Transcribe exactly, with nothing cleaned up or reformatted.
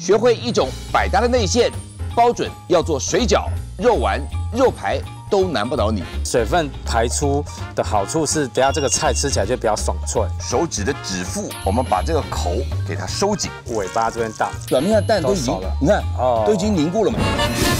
学会一种百搭的内馅，包准要做水饺、肉丸、肉排都难不倒你。 水分排出的好处是，等下这个菜吃起来就比较爽脆。 手指的指腹，我们把这个口给它收紧， 尾巴这边大， 表面的蛋都已经，你看哦，都已经凝固了嘛。